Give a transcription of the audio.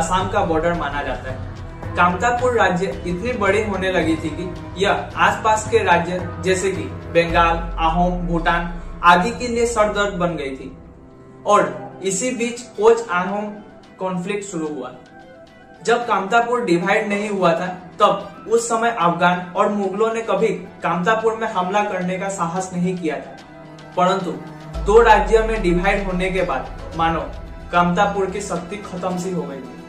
आसाम का बॉर्डर माना जाता है। कामतापुर राज्य इतनी बड़ी होने लगी थी कि यह आसपास के राज्य जैसे कि बंगाल, अहोम, भूटान आदि के लिए सरदर्द बन गई थी और इसी बीच कोच अहोम कॉन्फ्लिक्ट शुरू हुआ। जब कामतापुर डिवाइड नहीं हुआ था तब उस समय अफगान और मुगलों ने कभी कामतापुर में हमला करने का साहस नहीं किया था, परंतु दो राज्यों में डिवाइड होने के बाद मानो कामतापुर की शक्ति खत्म सी हो गई थी।